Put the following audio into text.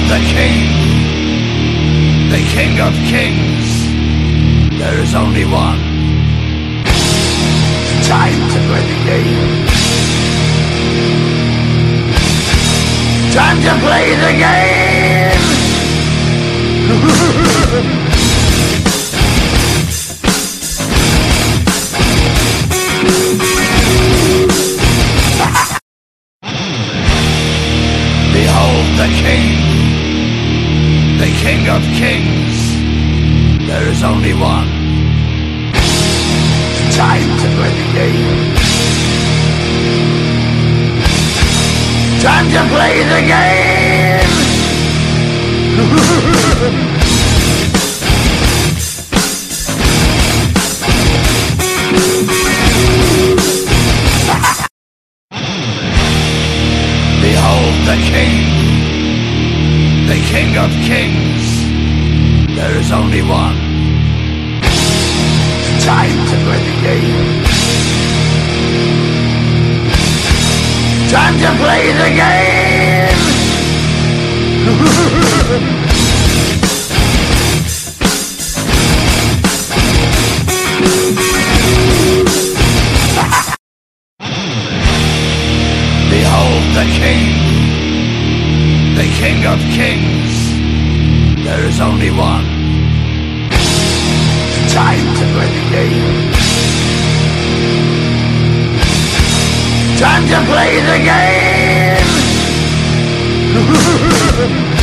the King of Kings. There is only one. Time to play the game. Time to play the game. Behold the King of Kings. There is only one. Time to play the game. Time to play the game. Behold the King of Kings. There is only one. Time to play the game. Time to play the game. Behold the King of Kings. There is only one. Time to play the game. Time to play the game.